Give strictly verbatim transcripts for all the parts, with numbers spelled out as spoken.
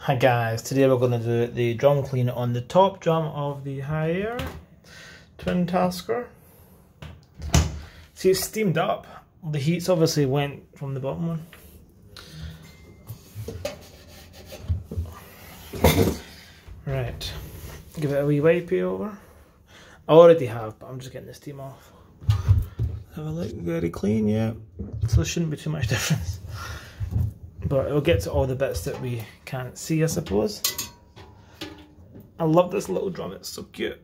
Hi guys, today we're going to do the drum clean on the top drum of the Haier Twin Tasker. See, it's steamed up. The heat's obviously went from the bottom one. Right, give it a wee wipey over. I already have, but I'm just getting the steam off. Have a look, very clean, yeah. So there shouldn't be too much difference. But it'll get to all the bits that we can't see, I suppose. I love this little drum, it's so cute.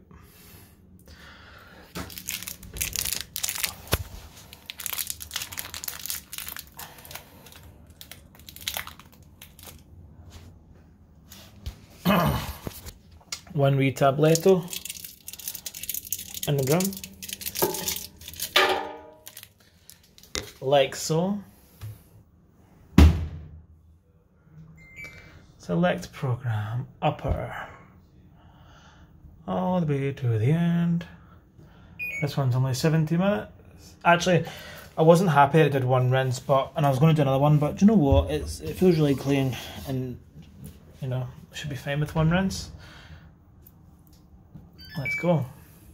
One wee tabletto in the drum. Like so. Select program, upper, all the way to the end. This one's only seventy minutes. Actually, I wasn't happy I did one rinse, but and I was going to do another one, but do you know what? It's it feels really clean, and you know, should be fine with one rinse. Let's go.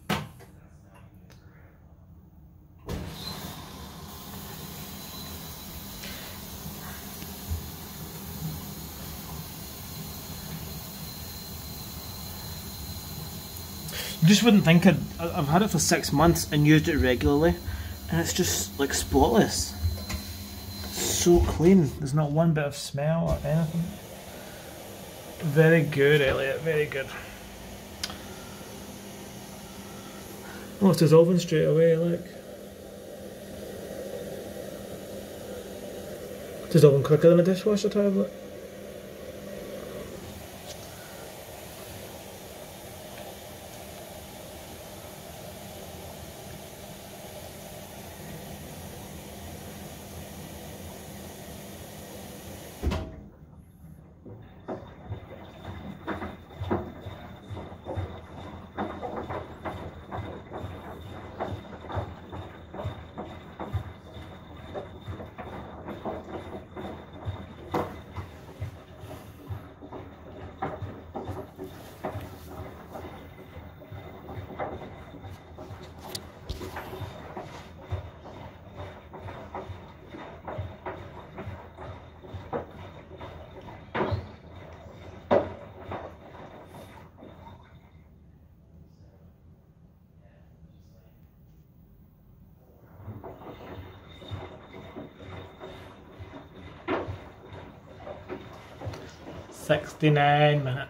You just wouldn't think it. I've had it for six months and used it regularly, and it's just like spotless. So clean. There's not one bit of smell or anything. Very good, Elliot. Very good. Oh, it's dissolving straight away. Look. Dissolving quicker than a dishwasher tablet. Sixty-nine minutes.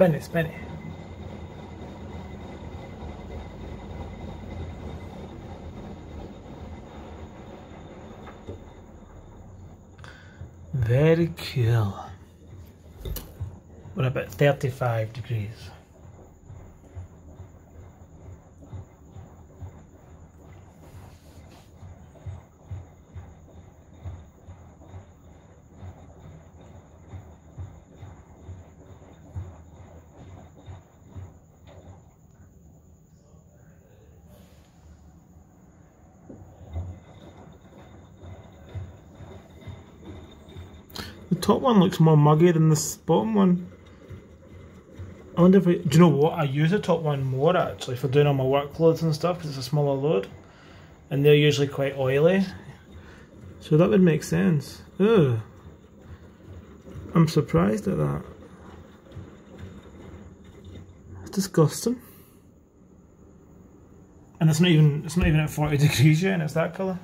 Spin it, spin it. Very cool. We're about thirty-five degrees. The top one looks more muggy than this bottom one. I wonder if it, do you know what, I use the top one more actually for doing all my workloads and stuff because it's a smaller load and they're usually quite oily, so that would make sense. Ugh. I'm surprised at that. It's disgusting. And it's not even it's not even at forty degrees yet and it's that colour.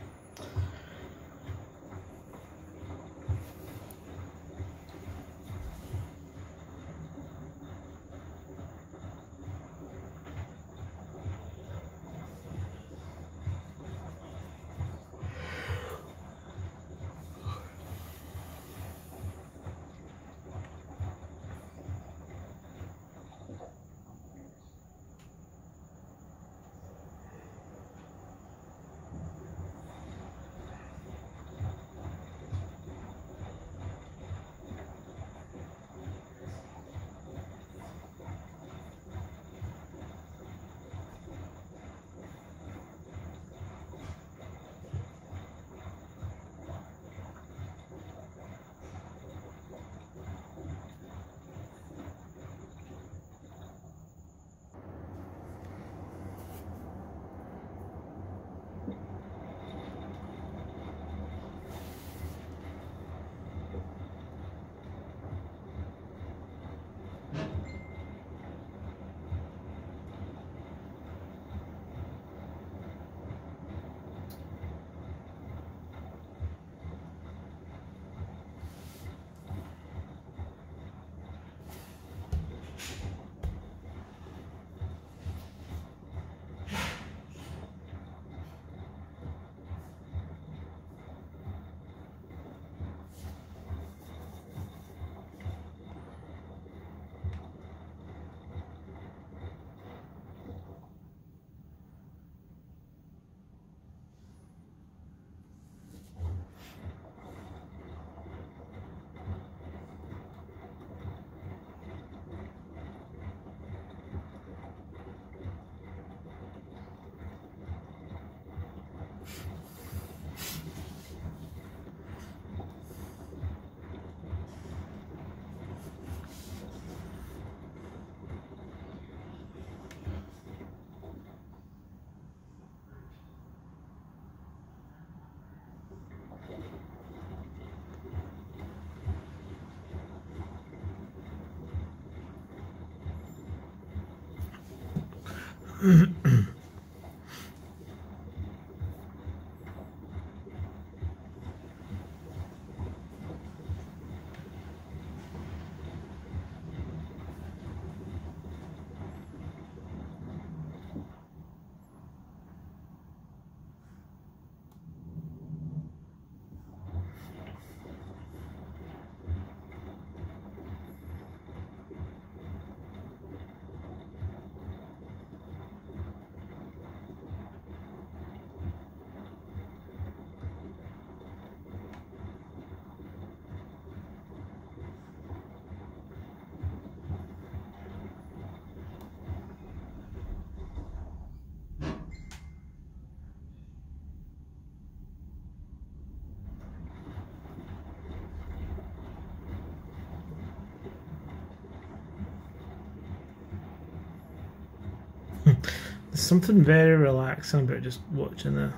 There's something very relaxing about just watching this.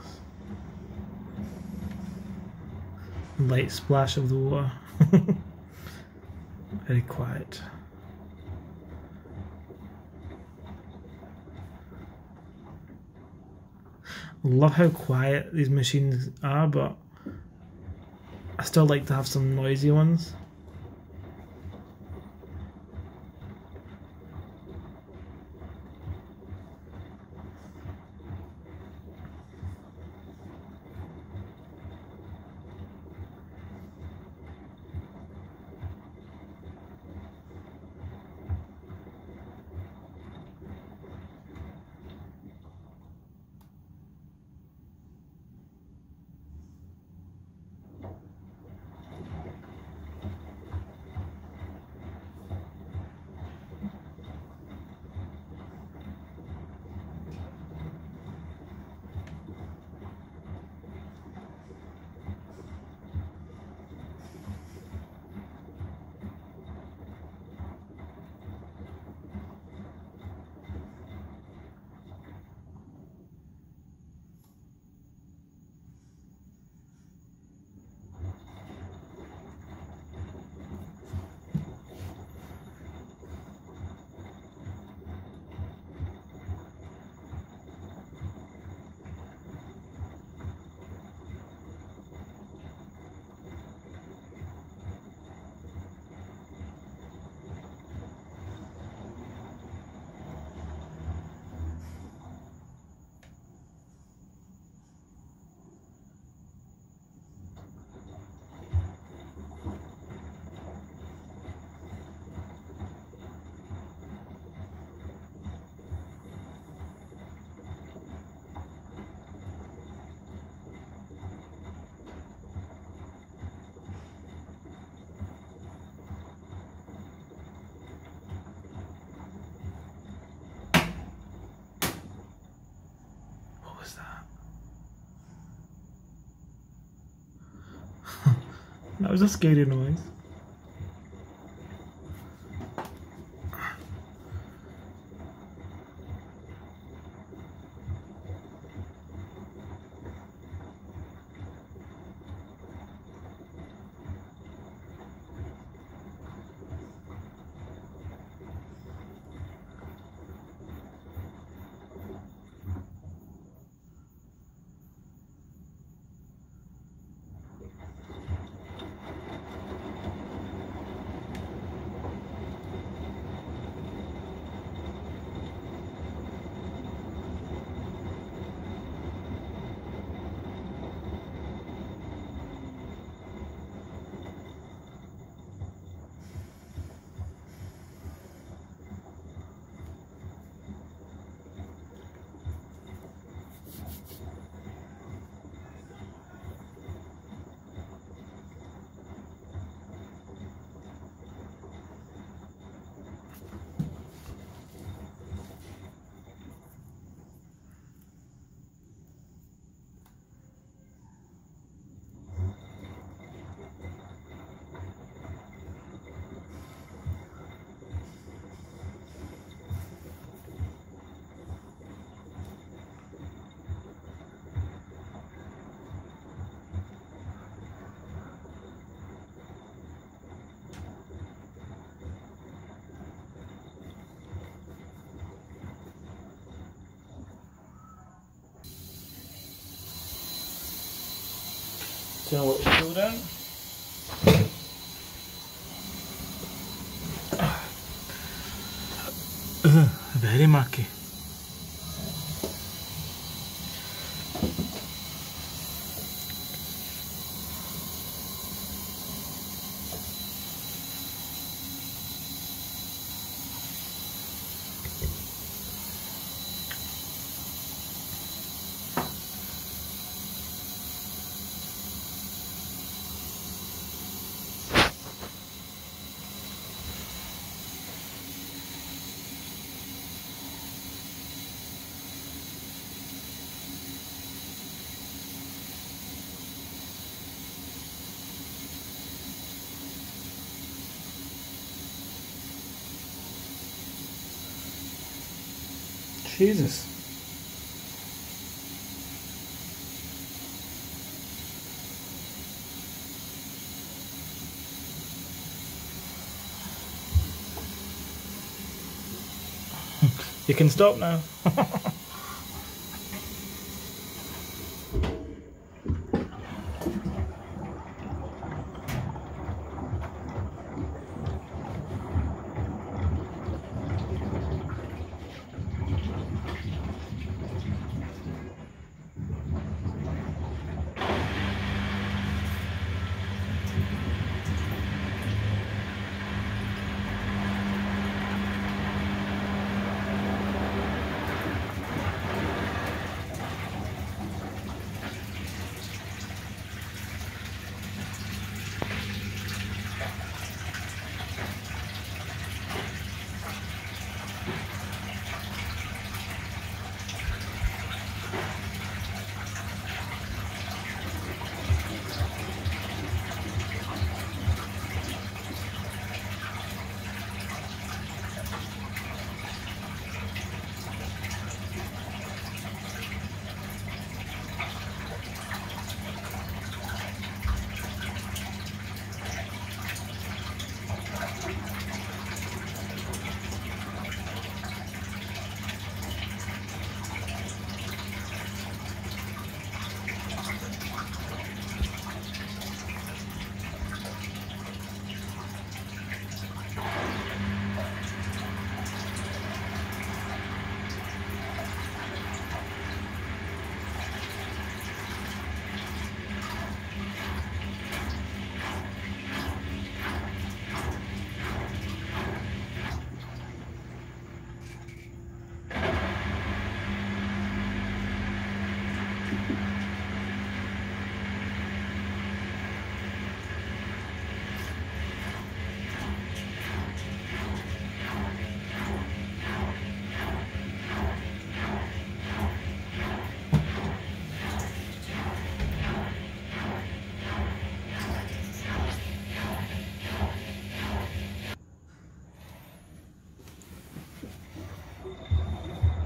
Light splash of the water. Very quiet. Love how quiet these machines are, but I still like to have some noisy ones. That was a scary noise. Do you know what we do then? Ugh, very mucky. Jesus. You can stop now.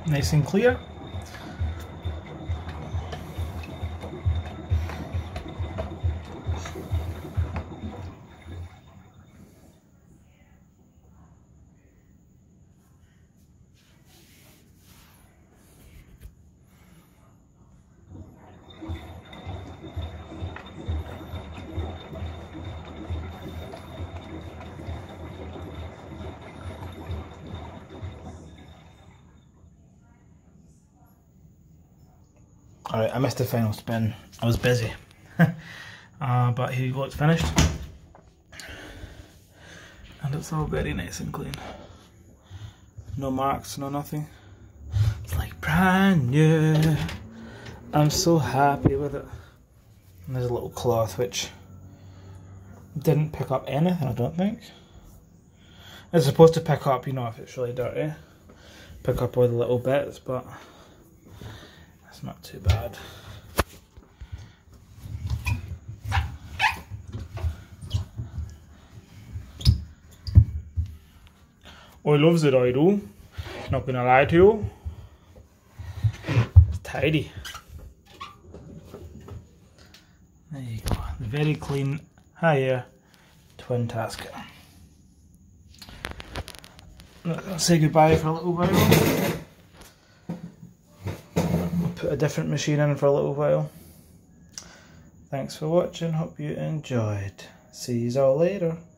nice and clear. Alright, I missed the final spin. I was busy. uh, but here you go, it's finished. And it's all very nice and clean. No marks, no nothing. It's like brand new. I'm so happy with it. And there's a little cloth which didn't pick up anything, I don't think. It's supposed to pick up, you know, if it's really dirty. Pick up all the little bits, but it's not too bad. I loves it, I do. Not gonna lie to you. It's tidy. There you go. Very clean Haier twin Tasca. I'll say goodbye for a little while. Put a different machine in for a little while. Thanks for watching, hope you enjoyed. See you all later.